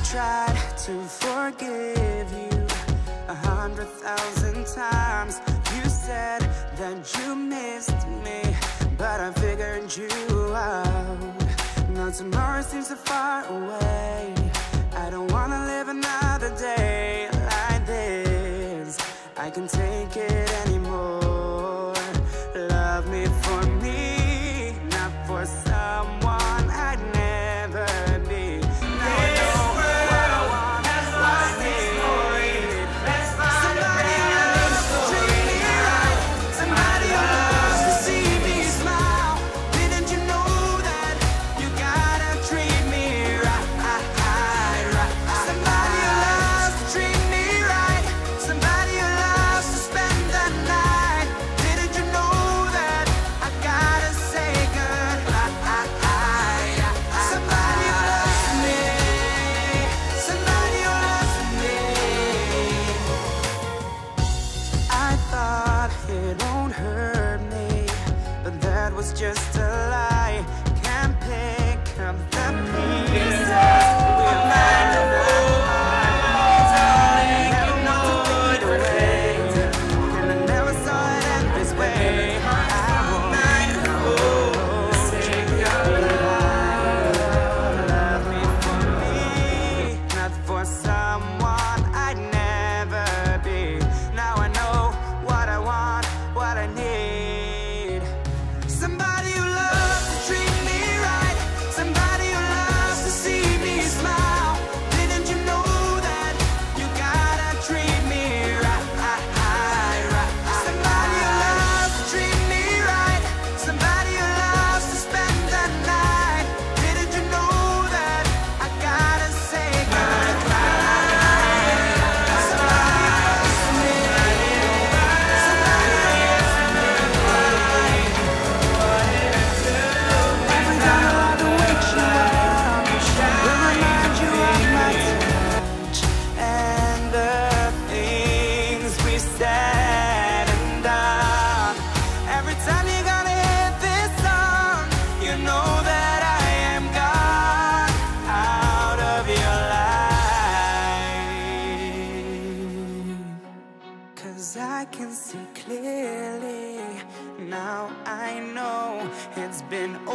tried to forgive you 100,000 times. You said that you missed me, but I figured you out. Now tomorrow seems so far away. I don't wanna live another day like this. I can't take it anymore. Love me for me, not for someone I'd never be. Now I know what I want, what I need. Somebody who loves to treat me right, somebody who loves to see me smile. Didn't you know that you gotta treat me right? Somebody who loves to treat me right, somebody who loves to spend the night. Didn't you know that I gotta say goodbye? Somebody who loves me, somebody who loves me. I thought it won't hurt me, but that was just a lie. Can't pick up the pieces. We're not alone. Never want to fade away, and I never saw it end this way. I won't take your love me for me, not for someone I'd never be. Now I know what I want, what I need. Somebody who loves to treat me right, somebody who loves to see me smile. Didn't you know that you gotta treat me right? Somebody who loves to treat me right, somebody who loves to spend the night. Didn't you know that I gotta say goodbye? Somebody loves me, somebody loves me. Every time I lie to wake you up, will remind you of my touch and the things we said and done. Every time you're gonna hit this song, you know that I am gone out of your life. 'Cause I can see clearly now. I know it's been